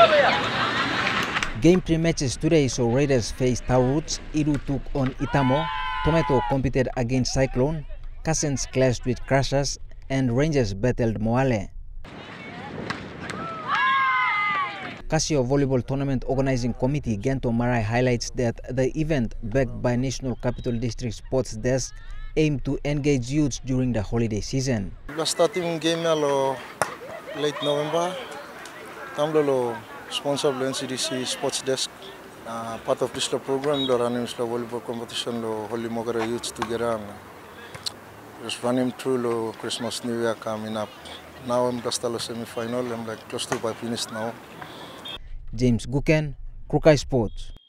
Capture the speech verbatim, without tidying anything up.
Game three matches today saw Raiders face Tauroots, Iru took on Itamo, Tomato competed against Cyclone, Cassens clashed with Crushers, and Rangers battled Moale. Kasio Volleyball Tournament Organizing Committee Gento Marai highlights that the event, backed by National Capital District Sports Desk, aimed to engage youths during the holiday season. The starting game lo late November, tamlo sponsor of the N C D C Sports Desk. Uh, part of this program, the running volleyball competition, lo Holy Mogare youths together. Just running through lo Christmas New Year coming up. Now I'm just at semi-final. I'm like close to by finish now. James Guken, Krukai Sports.